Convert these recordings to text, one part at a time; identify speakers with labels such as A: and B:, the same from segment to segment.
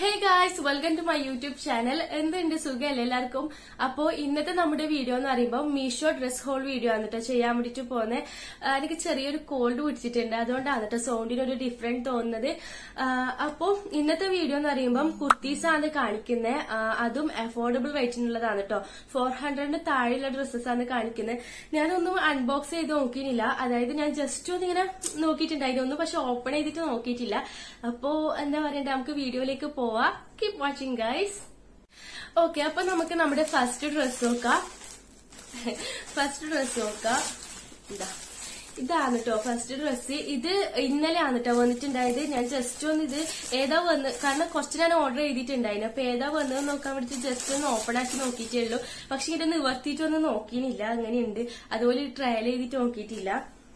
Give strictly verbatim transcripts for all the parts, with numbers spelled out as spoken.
A: Hey guys, welcome to my YouTube channel. എന്തുണ്ട് സുഖല്ലേ എല്ലാവർക്കും? അപ്പോൾ ഇന്നത്തെ നമ്മുടെ വീഡിയോ എന്ന് പറയുമ്പോൾ മീഷോ ഡ്രസ് ഹോൾ വീഡിയോ ആണ് ട്ടോ ചെയ്യാൻ വേണ്ടിട്ട് പോകുന്നത്. എനിക്ക് ചെറിയൊരു കോൾഡ് പിടിച്ചിട്ടുണ്ട്, അതുകൊണ്ടാണ് ട്ടോ സൗണ്ടിന് ഒരു ഡിഫറൻറ്റ് തോന്നുന്നത്. അപ്പോൾ ഇന്നത്തെ വീഡിയോ എന്ന് പറയുമ്പോൾ കുർത്തീസ് ആണ് കാണിക്കുന്നത്, അതും അഫോർഡബിൾ റേറ്റിനുള്ളതാണ് ട്ടോ. ഫോർ ഹൺഡ്രഡിന് താഴെയുള്ള ഡ്രസ്സസ് ആണ് കാണിക്കുന്നത്. ഞാനൊന്നും അൺബോക്സ് ചെയ്ത് നോക്കിയില്ല, അതായത് ഞാൻ ജസ്റ്റ് ഒന്ന് ഇങ്ങനെ നോക്കിയിട്ടുണ്ടായിരുന്നു, പക്ഷെ ഓപ്പൺ ചെയ്തിട്ട് നോക്കിയിട്ടില്ല. അപ്പോ എന്താ പറയണ്ടേ, നമുക്ക് വീഡിയോയിലേക്ക് പോവാം. Keep watching guys. Okay, അപ്പൊ നമുക്ക് നമ്മുടെ ഫസ്റ്റ് ഡ്രസ് നോക്കാം. ഫസ്റ്റ് ഡ്രസ് നോക്കാം. ഇതാ ഇതാണ് കേട്ടോ ഫസ്റ്റ് ഡ്രസ്. ഇത് ഇന്നലെ ആണ് കേട്ടോ വന്നിട്ടുണ്ടായത്. ഞാൻ ജസ്റ്റ് ഒന്ന് ഇത് ഏതാ വന്ന്, കാരണം കുറച്ച് ഞാൻ ഓർഡർ ചെയ്തിട്ടുണ്ടായിരുന്നു. അപ്പൊ ഏതാ വന്നത് നോക്കാൻ വേണ്ടിട്ട് ജസ്റ്റ് ഒന്ന് ഓപ്പൺ ആക്കി നോക്കിയിട്ടേ ഉള്ളൂ. പക്ഷെ ഇത് നിവർത്തിയിട്ടൊന്നും നോക്കിയില്ല, അങ്ങനെയുണ്ട്. അതുപോലെ ട്രയൽ ചെയ്തിട്ട് നോക്കിയിട്ടില്ല.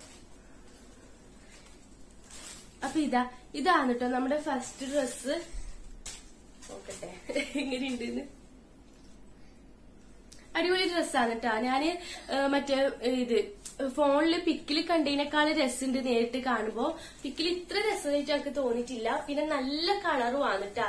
A: അപ്പൊ ഇതാ ഇതാണ് കേട്ടോ നമ്മുടെ ഫസ്റ്റ് ഡ്രസ്. നോക്കട്ടെ എങ്ങനെയുണ്ടെന്ന്. അടിപൊളി ഡ്രസ്സാണ് കേട്ടോ. ഞാന് മറ്റേ ഇത് ഫോണില് പിക്കില് കണ്ടതിനേക്കാൾ രസമുണ്ട് നേരിട്ട് കാണുമ്പോ. പിക്കിൽ ഇത്ര രസമായിട്ട് എനിക്ക് തോന്നിയിട്ടില്ല. പിന്നെ നല്ല കളറുമാണ് കേട്ടാ.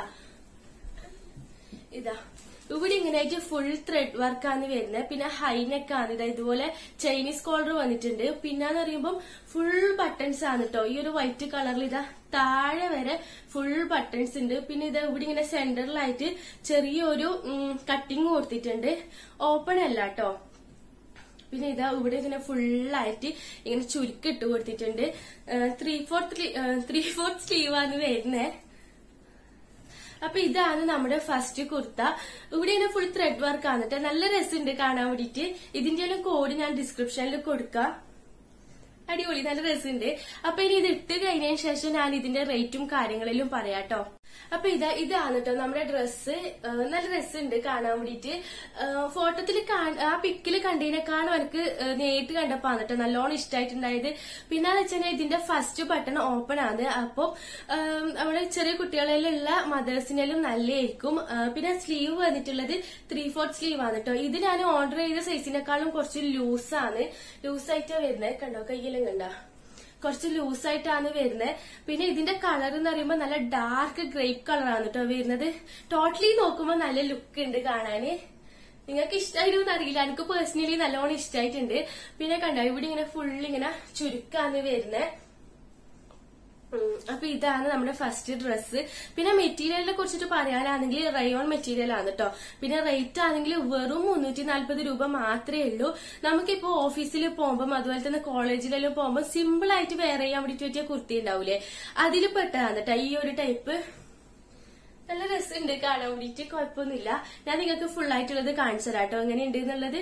A: ഇതാ ഇവിടെ ഇങ്ങനെയായിട്ട് ഫുൾ ത്രെഡ് വർക്കാണ് വരുന്നത്. പിന്നെ ഹൈനെക്ക് ആണ്. ഇതാ ഇതുപോലെ ചൈനീസ് കോളർ വന്നിട്ടുണ്ട്. പിന്നെന്ന് പറയുമ്പോൾ ഫുൾ ബട്ടൺസ് ആണ് കേട്ടോ. ഈ ഒരു വൈറ്റ് കളറിൽ ഇതാ താഴെ വരെ ഫുൾ ബട്ടൺസ് ഉണ്ട്. പിന്നെ ഇതാ ഇവിടെ ഇങ്ങനെ സെന്ററിലായിട്ട് ചെറിയൊരു കട്ടിങ് കൊടുത്തിട്ടുണ്ട്. ഓപ്പൺ അല്ല കേട്ടോ. പിന്നെ ഇതാ ഇവിടെ ഇങ്ങനെ ഫുള്ളായിട്ട് ഇങ്ങനെ ചുരുക്കിട്ട് കൊടുത്തിട്ടുണ്ട്. ത്രീ ഫോർത്ത് ത്രീ ഫോർത്ത് സ്ലീവാണ് വരുന്നത്. അപ്പൊ ഇതാണ് നമ്മുടെ ഫസ്റ്റ് കുർത്ത. ഇവിടെ ഇങ്ങനെ ഫുൾ ത്രെഡ് വർക്ക് ആണ് കേട്ടോ. നല്ല രസമുണ്ട് കാണാൻ വേണ്ടിട്ട്. ഇതിന്റെ കോഡ് ഞാൻ ഡിസ്ക്രിപ്ഷനിൽ കൊടുക്കാം. അടിപൊളി, നല്ല രസമുണ്ട്. അപ്പൊ ഇനി ഇത് ഇട്ട് കഴിഞ്ഞതിന് ശേഷം ഞാൻ ഇതിന്റെ റേറ്റും കാര്യങ്ങളിലും പറയാട്ടോ. അപ്പൊ ഇതാ ഇതാണ് കേട്ടോ നമ്മുടെ ഡ്രസ്സ്. നല്ല രസമുണ്ട് കാണാൻ വേണ്ടിട്ട്. ഫോട്ടോത്തിൽ ആ പിക്കില് കണ്ടതിനേക്കാളും എനിക്ക് നേരിട്ട് കണ്ടപ്പോ ആണ് കേട്ടോ നല്ലോണം ഇഷ്ടമായിട്ടുണ്ടായത്. പിന്നെന്ന് വെച്ചാൽ ഇതിന്റെ ഫസ്റ്റ് ബട്ടൺ ഓപ്പൺ ആണ്. അപ്പൊ നമ്മുടെ ചെറിയ കുട്ടികളിലുള്ള മദേഴ്സിനെല്ലാം നല്ലതായിരിക്കും. പിന്നെ സ്ലീവ് വന്നിട്ടുള്ളത് ത്രീ ഫോർത്ത് സ്ലീവ് ആണ് കേട്ടോ. ഇത് ഞാൻ ഓർഡർ ചെയ്ത സൈസിനേക്കാളും കുറച്ച് ലൂസാണ്. ലൂസായിട്ടാണ് വരുന്നത്. കണ്ടോ, കയ്യിലും കണ്ടോ, കുറച്ച് ലൂസായിട്ടാണ് വരുന്നത്. പിന്നെ ഇതിന്റെ കളർ എന്ന് പറയുമ്പോൾ നല്ല ഡാർക്ക് ഗ്രേപ്പ് കളറാണ് കേട്ടോ വരുന്നത്. ടോട്ടലി നോക്കുമ്പോൾ നല്ല ലുക്ക് ഉണ്ട് കാണാന്. നിങ്ങൾക്ക് ഇഷ്ടമായിരുന്നു അറിയില്ല, എനിക്ക് പേഴ്സണലി നല്ലോണം ഇഷ്ടമായിട്ടുണ്ട്. പിന്നെ കണ്ടോ ഇവിടെ ഇങ്ങനെ ഫുൾ ഇങ്ങനെ ചുരുക്കാണ് വരുന്നത്. അപ്പൊ ഇതാണ് നമ്മുടെ ഫസ്റ്റ് ഡ്രസ്സ്. പിന്നെ മെറ്റീരിയലിനെ കുറിച്ചിട്ട് പറയാനാണെങ്കിൽ റയോൺ മെറ്റീരിയൽ ആണ് കേട്ടോ. പിന്നെ റേറ്റ് ആണെങ്കിൽ വെറും മുന്നൂറ്റി നാല്പത് രൂപ മാത്രമേ ഉള്ളൂ. നമുക്കിപ്പോ ഓഫീസിൽ പോകുമ്പോൾ അതുപോലെ തന്നെ കോളേജിലെല്ലാം പോകുമ്പോൾ സിമ്പിൾ ആയിട്ട് വെയർ ചെയ്യാൻ വേണ്ടിട്ട് പറ്റിയ കുർത്തി ഉണ്ടാവൂലേ, അതിൽ പെട്ടതാണ് കേട്ടോ ഈ ഒരു ടൈപ്പ്. നല്ല രസമുണ്ട് കാണാൻ വേണ്ടിട്ട്, കുഴപ്പമൊന്നുമില്ല. ഞാൻ നിങ്ങൾക്ക് ഫുൾ ആയിട്ടുള്ളത് കാണിച്ചു തരാം കേട്ടോ എങ്ങനെയുണ്ട് എന്നുള്ളത്.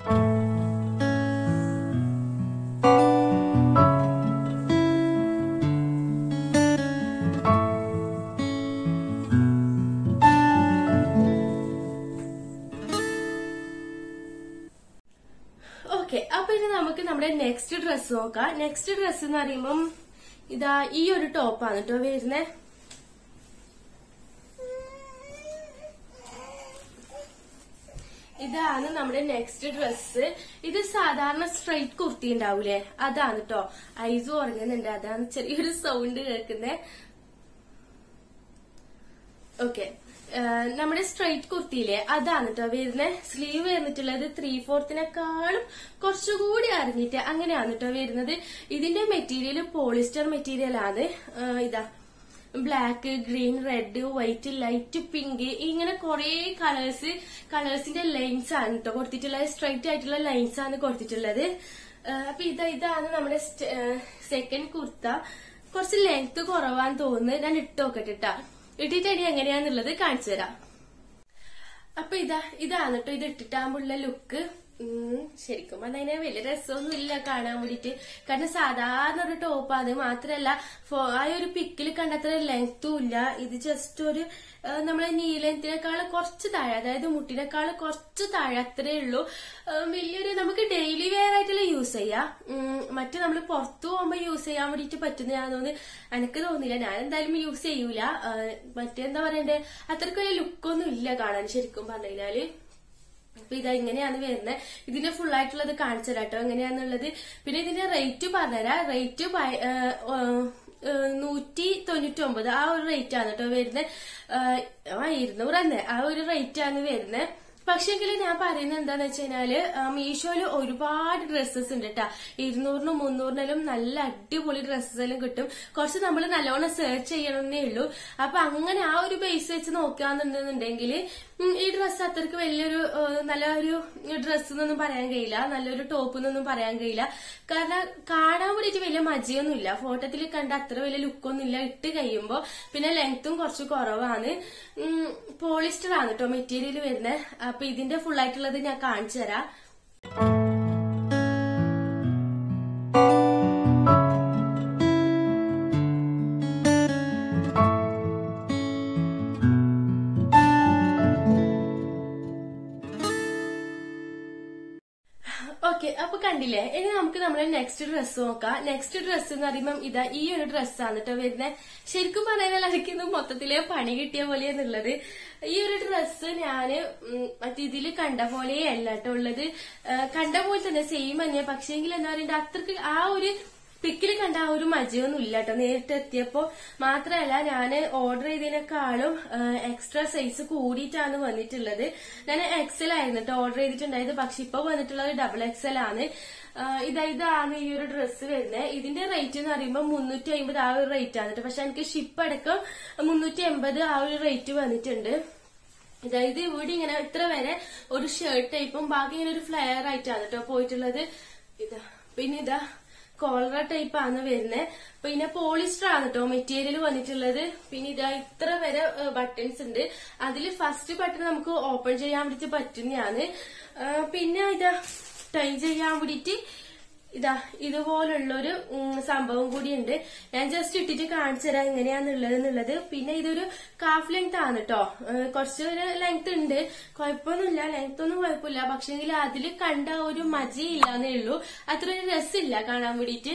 A: ഓക്കെ, അപ്പൊ ഇനി നമുക്ക് നമ്മുടെ നെക്സ്റ്റ് ഡ്രസ് നോക്കാം. നെക്സ്റ്റ് ഡ്രസ് എന്ന് പറയുമ്പം ഇതാ ഈ ഒരു ടോപ്പാണ് കേട്ടോ വരുന്നത്. ഇതാണ് നമ്മുടെ നെക്സ്റ്റ് ഡ്രസ്. ഇത് സാധാരണ സ്ട്രൈറ്റ് കുർത്തി ഉണ്ടാവൂലേ, അതാണ് കേട്ടോ. ഐസ് ഉറങ്ങുന്നുണ്ട്, അതാണ് ചെറിയൊരു സൗണ്ട് കേൾക്കുന്നത്. ഓക്കെ, നമ്മുടെ സ്ട്രൈറ്റ് കുർത്തിയില്ലേ അതാണ് കേട്ടോ വരുന്നത്. സ്ലീവ് വരുന്നിട്ടുള്ളത് ത്രീ ഫോർത്തിനെക്കാളും കുറച്ചുകൂടി അറിഞ്ഞിട്ട് അങ്ങനെയാണ് കേട്ടോ വരുന്നത്. ഇതിന്റെ മെറ്റീരിയൽ പോളിസ്റ്റർ മെറ്റീരിയൽ ആണ്. ഇതാ black, green, red, white, light pink, ഇങ്ങനെ കുറെ കളേഴ്സ് കളേഴ്സിന്റെ ലൈൻസ് ആണ് കേട്ടോ കൊടുത്തിട്ടുള്ളത്. സ്ട്രൈറ്റ് ആയിട്ടുള്ള ലൈൻസ് ആണ് കൊടുത്തിട്ടുള്ളത്. അപ്പൊ ഇതാ ഇതാണ് നമ്മുടെ സെക്കൻഡ് കുർത്ത. കുറച്ച് ലെങ്ത് കുറവാന്ന് തോന്നുന്നു. ഞാൻ ഇട്ട് നോക്കട്ടെ കേട്ടാ. ഇട്ടിട്ട് ഇനി എങ്ങനെയാന്നുള്ളത് കാണിച്ചു തരാം. അപ്പൊ ഇതാ ഇതാണ് കേട്ടോ ഇത് ഇട്ടിട്ടാകുമ്പോഴുള്ള ലുക്ക്. ഉം ശരിക്കും അതിനെ വലിയ രസമൊന്നും ഇല്ല കാണാൻ വേണ്ടിട്ട്, കാരണം സാധാരണ ഒരു ടോപ്പ് അത് മാത്രല്ല ആ ഒരു പിക്കിൽ കണ്ടത്ര ലെങ്ത്തും ഇല്ല. ഇത് ജസ്റ്റ് ഒരു നമ്മളെ നീ ലെങ്ത്തിനേക്കാൾ കുറച്ച് താഴെ, അതായത് മുട്ടിനേക്കാൾ കുറച്ച് താഴെ അത്രേ ഉള്ളൂ. വലിയൊരു നമുക്ക് ഡെയിലി വെയർ ആയിട്ടുള്ള യൂസ് ചെയ്യാം. മറ്റു നമ്മൾ പുറത്തു പോകുമ്പോ യൂസ് ചെയ്യാൻ വേണ്ടിട്ട് പറ്റുന്നതാണെന്ന് എനിക്ക് തോന്നില്ല. ഞാൻ എന്തായാലും യൂസ് ചെയ്യൂല. മറ്റെന്താ പറയണ്ടേ, അത്രയ്ക്ക് വലിയ ലുക്കൊന്നും ഇല്ല കാണാൻ ശരിക്കും പറഞ്ഞു കഴിഞ്ഞാല്. അപ്പൊ ഇതാ ഇങ്ങനെയാണ് വരുന്നത്. ഇതിന്റെ ഫുൾ ആയിട്ടുള്ളത് കാണിച്ചു തരാം കേട്ടോ എങ്ങനെയാന്നുള്ളത്. പിന്നെ ഇതിന്റെ റേറ്റ് പറഞ്ഞുതരാം. റേറ്റ് നൂറ്റി തൊണ്ണൂറ്റി ഒമ്പത് ആ ഒരു റേറ്റ് ആണ് കേട്ടോ വരുന്നത്. ഇരുന്നൂറ് തന്നെ ആ ഒരു റേറ്റ് ആണ് വരുന്നത്. പക്ഷെങ്കിൽ ഞാൻ പറയുന്നത് എന്താന്ന് വെച്ച് കഴിഞ്ഞാല് മീഷോയില് ഒരുപാട് ഡ്രസ്സസ് ഉണ്ട് കേട്ടാ. ഇരുന്നൂറിനും മുന്നൂറിനും നല്ല അടിപൊളി ഡ്രസ്സസ് എല്ലാം കിട്ടും. കുറച്ച് നമ്മൾ നല്ലോണം സെർച്ച് ചെയ്യണമെന്നേ ഉള്ളൂ. അപ്പൊ അങ്ങനെ ആ ഒരു ബേസ് വെച്ച് നോക്കുകയാണെന്നുണ്ടെങ്കിൽ ഈ ഡ്രസ്സ് അത്രക്ക് വലിയൊരു നല്ലൊരു ഡ്രസ്സ് എന്നൊന്നും പറയാൻ കഴിയില്ല, നല്ലൊരു ടോപ്പ് എന്നൊന്നും പറയാൻ കഴിയില്ല. കാരണം കാണാൻ വേണ്ടിയിട്ട് വലിയ മജയൊന്നുമില്ല, ഫോട്ടോത്തിൽ കണ്ട അത്ര വലിയ ലുക്കൊന്നും ഇല്ല. ഇട്ട് കഴിയുമ്പോ പിന്നെ ലെങ്ത്തും കുറച്ച് കുറവാണ്. പോളിസ്റ്റർ ആണ് കേട്ടോ മെറ്റീരിയൽ വരുന്നത്. അപ്പൊ ഇതിന്റെ ഫുൾ ആയിട്ടുള്ളത് ഞാൻ കാണിച്ചു തരാം. ഓക്കെ, അപ്പൊ കണ്ടില്ലേ? ഇനി നമുക്ക് നമ്മളെ നെക്സ്റ്റ് ഡ്രസ്സ് നോക്കാം. നെക്സ്റ്റ് ഡ്രസ്സ് എന്ന് പറയുമ്പോൾ ഇതാ ഈ ഒരു ഡ്രസ്സാണ് കേട്ടോ വരുന്നത്. ശരിക്കും പറഞ്ഞാൽ എനിക്ക് ഇത് മൊത്തത്തിലെ പണി കിട്ടിയ പോലെയാന്നുള്ളത്. ഈ ഒരു ഡ്രസ്സ് ഞാന് മറ്റേ ഇതില് കണ്ട പോലെയല്ല കേട്ടോ ഉള്ളത്. കണ്ട പോലെ തന്നെ സെയിം തന്നെ. പക്ഷേങ്കിൽ എന്താ പറയണ്ട, അത്രക്ക് ആ ഒരു പിക്കിൽ കണ്ട ആ ഒരു മജയൊന്നും ഇല്ല കേട്ടോ നേരിട്ട് എത്തിയപ്പോ. മാത്രമല്ല ഞാൻ ഓർഡർ ചെയ്തതിനേക്കാളും എക്സ്ട്രാ സൈസ് കൂടിയിട്ടാണ് വന്നിട്ടുള്ളത്. ഞാൻ എക്സൽ ആയിരുന്നു കേട്ടോ ഓർഡർ ചെയ്തിട്ടുണ്ടായത്. പക്ഷെ ഇപ്പൊ വന്നിട്ടുള്ളത് ഡബിൾ എക്സൽ ആണ്. ഇതാ ഇതാണ് ഈ ഒരു ഡ്രസ്സ് വരുന്നത്. ഇതിന്റെ റേറ്റ് എന്ന് പറയുമ്പോൾ മുന്നൂറ്റി അമ്പത് ആ ഒരു റേറ്റ് ആണ് കേട്ടോ. പക്ഷെ എനിക്ക് ഷിപ്പ് അടക്കം മുന്നൂറ്റി എൺപത് ആ ഒരു റേറ്റ് വന്നിട്ടുണ്ട്. ഇതായത് ഇവിടെ ഇങ്ങനെ ഇത്ര വരെ ഒരു ഷർട്ട് ടൈപ്പും ബാക്കി ഇങ്ങനെ ഒരു ഫ്ലെയർ ആയിട്ടാണ് കേട്ടോ പോയിട്ടുള്ളത്. ഇതാ പിന്നെ ഇതാ കോളറ ടൈപ്പ് ആണ് വരുന്നത്. പിന്നെ പോളിസ്റ്റർ ആണ് കേട്ടോ മെറ്റീരിയൽ വന്നിട്ടുള്ളത്. പിന്നെ ഇതാ ഇത്ര വരെ ബട്ടൺസ് ഉണ്ട്. അതിൽ ഫസ്റ്റ് ബട്ടൺ നമുക്ക് ഓപ്പൺ ചെയ്യാൻ വേണ്ടിട്ട് പറ്റുന്നതാണ്. പിന്നെ ഇതാ ടൈ ചെയ്യാൻ വേണ്ടിട്ട് ഇതാ ഇതുപോലുള്ളൊരു സംഭവം കൂടി ഉണ്ട്. ഞാൻ ജസ്റ്റ് ഇട്ടിട്ട് കാണിച്ചു തരാം എങ്ങനെയാന്നുള്ളത് എന്നുള്ളത്. പിന്നെ ഇതൊരു കാഫ് ലെങ്ത് ആണ് കേട്ടോ. കുറച്ച് ഒരു ലെങ്ത് ഉണ്ട്, കുഴപ്പമൊന്നുമില്ല, ലെങ്ത് ഒന്നും കുഴപ്പമില്ല. പക്ഷെങ്കിൽ അതില് കണ്ട ഒരു മജയില്ലാന്നേ ഉള്ളൂ, അത്ര ഒരു രസമില്ല കാണാൻ വേണ്ടിട്ട്.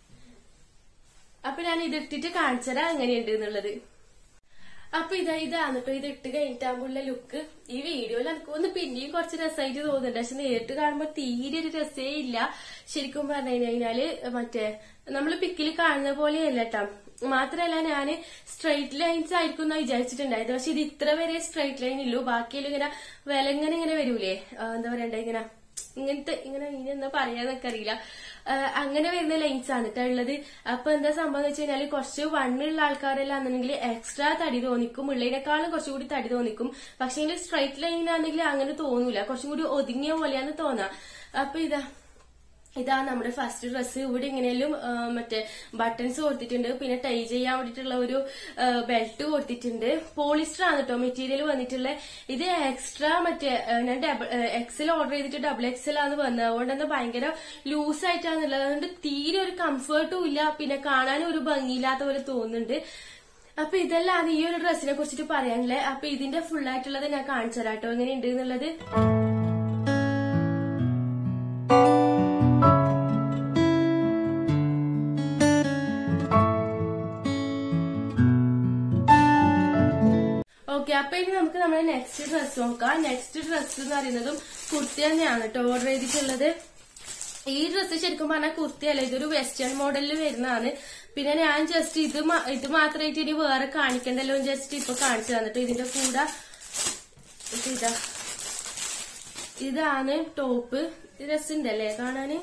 A: അപ്പൊ ഞാൻ ഇതിട്ടിട്ട് കാണിച്ചു തരാം എങ്ങനെയുണ്ട് എന്നുള്ളത്. അപ്പൊ ഇതാ ഇതാണ് കേട്ടോ ഇത് ഇട്ട് കഴിഞ്ഞിട്ടാകുമ്പോഴുള്ള ലുക്ക്. ഈ വീഡിയോയിൽ എനിക്ക് ഒന്ന് പിന്നെയും കുറച്ച് രസമായിട്ട് തോന്നുന്നുണ്ട്. പക്ഷെ നേരിട്ട് കാണുമ്പോ തീരെ ഒരു രസേ ഇല്ല. ശരിക്കും പറഞ്ഞു കഴിഞ്ഞാല് മറ്റേ നമ്മള് പിക്കിൽ കാണുന്ന പോലെയല്ല കേട്ടോ. മാത്രല്ല ഞാന് സ്ട്രൈറ്റ് ലൈൻസ് ആയിരിക്കും എന്നാ വിചാരിച്ചിട്ടുണ്ടായത്. പക്ഷെ ഇത് ഇത്ര വരെ സ്ട്രൈറ്റ് ലൈൻ ഇല്ലു. ബാക്കിയെല്ലാം ഇങ്ങനെ വിലങ്ങനെ ഇങ്ങനെ വരൂലേ, എന്താ പറയണ്ടേ, ഇങ്ങനെ ഇങ്ങനത്തെ ഇങ്ങനെ ഇനി എന്താ പറയാന്നൊക്കെ അറിയില്ല, അങ്ങനെ വരുന്ന ലൈൻസ് ആണ് കേട്ടോ ഉള്ളത്. അപ്പൊ എന്താ സംഭവം എന്ന് വെച്ച് കഴിഞ്ഞാല് കുറച്ച് വണ്ണുള്ള ആൾക്കാരെല്ലാം ആണെന്നുണ്ടെങ്കിൽ എക്സ്ട്രാ തടി തോന്നിക്കും, ഉള്ളതിനേക്കാളും കുറച്ചുകൂടി തടി തോന്നിക്കും. പക്ഷെ സ്ട്രൈറ്റ് ലൈനാണെങ്കിൽ അങ്ങനെ തോന്നൂല, കുറച്ചും കൂടി ഒതുങ്ങിയ പോലെയാണ് തോന്നാ. അപ്പൊ ഇതാ ഇതാണ് നമ്മുടെ ഫസ്റ്റ് ഡ്രസ്സ്. ഇവിടെ ഇങ്ങനെയും മറ്റേ ബട്ടൺസ് കൊടുത്തിട്ടുണ്ട്. പിന്നെ ടൈ ചെയ്യാൻ വേണ്ടിയിട്ടുള്ള ഒരു ബെൽറ്റ് കൊടുത്തിട്ടുണ്ട്. പോളിസ്റ്റർ ആണ് കേട്ടോ മെറ്റീരിയൽ വന്നിട്ടുള്ളത്. ഇത് എക്സ്ട്രാ മറ്റേ ഞാൻ ഡബിൾ എക്സൽ ഓർഡർ ചെയ്തിട്ട് ഡബിൾ എക്സൽ ആണ് വന്നത്. അതുകൊണ്ട് തന്നെ ഭയങ്കര ലൂസ് ആയിട്ടാണുള്ളത്. അതുകൊണ്ട് തീരെ ഒരു കംഫർട്ടും ഇല്ല, പിന്നെ കാണാനും ഒരു ഭംഗിയില്ലാത്ത പോലെ തോന്നുന്നുണ്ട്. അപ്പൊ ഇതെല്ലാം ഈ ഒരു ഡ്രസ്സിനെ കുറിച്ചിട്ട് പറയാനുള്ളത്. അപ്പൊ ഇതിന്റെ ഫുൾ ആയിട്ടുള്ളത് ഞാൻ കാണിച്ചു തരാം കേട്ടോ എങ്ങനെയുണ്ട് എന്നുള്ളത്. ഓക്കെ, അപ്പൊ ഇനി നമുക്ക് നമ്മുടെ നെക്സ്റ്റ് ഡ്രസ് നോക്കാം. നെക്സ്റ്റ് ഡ്രസ് എന്ന് പറയുന്നതും കുർത്തി തന്നെയാണ് കേട്ടോ ഓർഡർ ചെയ്തിട്ടുള്ളത്. ഈ ഡ്രസ്സ് ശരിക്കും പറഞ്ഞാൽ കുർത്തിയല്ല, ഇതൊരു വെസ്റ്റേൺ മോഡലിൽ വരുന്നതാണ്. പിന്നെ ഞാൻ ജസ്റ്റ് ഇത് ഇത് മാത്രമായിട്ട് ഇനി വേറെ കാണിക്കണ്ടല്ലോ ജസ്റ്റ് ഇപ്പൊ കാണിച്ചു തന്നിട്ട് ഇതിന്റെ കൂടെ ഇതാ ഇതാണ് ടോപ്പ്. രസമുണ്ടല്ലേ കാണാന്?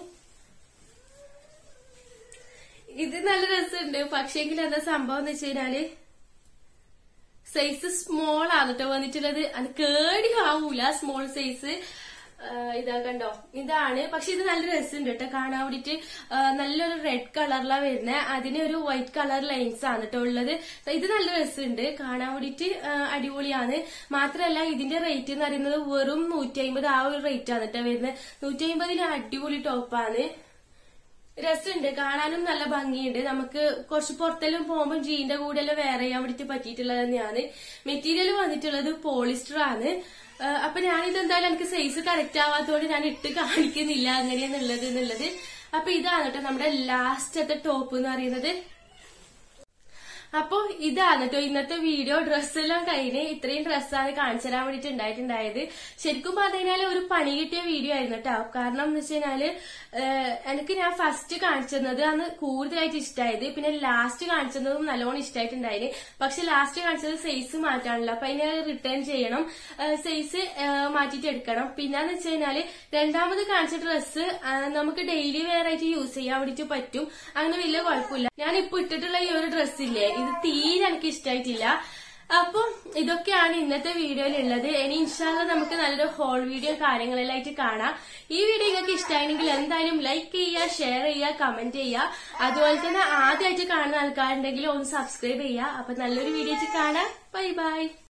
A: ഇത് നല്ല രസമുണ്ട്. പക്ഷേങ്കിൽ എന്താ സംഭവം എന്ന് വെച്ച് കഴിഞ്ഞാല് സൈസ് സ്മോൾ ആണ് കേട്ടോ വന്നിട്ടുള്ളത്. അത് കേടി ആവൂല സ്മോൾ സൈസ്. ഇതാ കണ്ടോ, ഇതാണ്. പക്ഷെ ഇത് നല്ല രസമുണ്ട് കേട്ടോ കാണാൻ വേണ്ടിട്ട്. നല്ലൊരു റെഡ് കളറിലാണ് വരുന്നത്. അതിന് ഒരു വൈറ്റ് കളർ ലൈൻസ് ആണ് കേട്ടോ ഉള്ളത്. ഇത് നല്ല രസമുണ്ട് കാണാൻ വേണ്ടിട്ട്, അടിപൊളിയാണ്. മാത്രമല്ല ഇതിന്റെ റേറ്റ് എന്ന് പറയുന്നത് വെറും നൂറ്റി അമ്പത് ആ ഒരു റേറ്റ് ആണ് കേട്ടോ വരുന്നത്. നൂറ്റി അമ്പതിന് അടിപൊളി ടോപ്പാണ്. രസമുണ്ട്, കാണാനും നല്ല ഭംഗിയുണ്ട്. നമുക്ക് കുറച്ച് പുറത്തെല്ലാം പോകുമ്പോൾ ജീന്റെ കൂടെ എല്ലാം വേറെ ചെയ്യാൻ വേണ്ടിട്ട് പറ്റിയിട്ടുള്ളത് തന്നെയാണ്. മെറ്റീരിയൽ വന്നിട്ടുള്ളത് പോളിസ്റ്റർ ആണ്. അപ്പൊ ഞാനിത് എന്തായാലും എനിക്ക് സൈസ് കറക്റ്റ് ആവാത്തതുകൊണ്ട് ഞാൻ ഇട്ട് കാണിക്കുന്നില്ല അങ്ങനെയാന്നുള്ളത് എന്നുള്ളത്. അപ്പൊ ഇതാണ് കേട്ടോ നമ്മുടെ ലാസ്റ്റത്തെ ടോപ്പ് എന്ന് പറയുന്നത്. അപ്പൊ ഇതാണ് കേട്ടോ ഇന്നത്തെ വീഡിയോ. ഡ്രസ്സെല്ലാം കഴിഞ്ഞ് ഇത്രയും ഡ്രസ്സാണ് കാണിച്ചു തരാൻ വേണ്ടിട്ട് ഉണ്ടായിട്ടുണ്ടായത്. ശരിക്കും പറഞ്ഞാല് ഒരു പണി കിട്ടിയ വീഡിയോ ആയിരുന്നു കേട്ടോ. കാരണം എന്ന് വെച്ച് കഴിഞ്ഞാല് എനിക്ക് ഞാൻ ഫസ്റ്റ് കാണിച്ചത് അന്ന് കൂടുതലായിട്ട് ഇഷ്ടമായത്, പിന്നെ ലാസ്റ്റ് കാണിച്ചതും നല്ലോണം ഇഷ്ടമായിട്ടുണ്ടായിരുന്നു. പക്ഷെ ലാസ്റ്റ് കാണിച്ചത് സൈസ് മാറ്റാണല്ലോ, അപ്പൊ അതിനെ റിട്ടേൺ ചെയ്യണം, സൈസ് മാറ്റിട്ട് എടുക്കണം. പിന്നെന്ന് വെച്ച് കഴിഞ്ഞാല് രണ്ടാമത് കാണിച്ച ഡ്രസ്സ് നമുക്ക് ഡെയിലി വെയർ ആയിട്ട് യൂസ് ചെയ്യാൻ വേണ്ടിട്ട് പറ്റും, അങ്ങനെ വലിയ കുഴപ്പമില്ല. ഞാൻ ഇപ്പൊ ഇട്ടിട്ടുള്ള ഈ ഒരു ഡ്രസ്സില്ലേ, ഇത് തീരെ എനിക്ക് ഇഷ്ടമായിട്ടില്ല. അപ്പൊ ഇതൊക്കെയാണ് ഇന്നത്തെ വീഡിയോയിൽ ഉള്ളത്. ഇനി ഇൻഷാല്ലാ നമുക്ക് നല്ലൊരു ഹോൾ വീഡിയോ കാര്യങ്ങളെല്ലായിട്ട് കാണാം. ഈ വീഡിയോ നിങ്ങൾക്ക് ഇഷ്ടമായെങ്കിൽ എന്തായാലും ലൈക്ക് ചെയ്യുക, ഷെയർ ചെയ്യുക, കമന്റ് ചെയ്യുക. അതുപോലെ തന്നെ ആദ്യമായിട്ട് കാണുന്ന ആൾക്കാരുണ്ടെങ്കിൽ ഒന്ന് സബ്സ്ക്രൈബ് ചെയ്യുക. അപ്പൊ നല്ലൊരു വീഡിയോ ആയിട്ട് കാണാം. Bye by.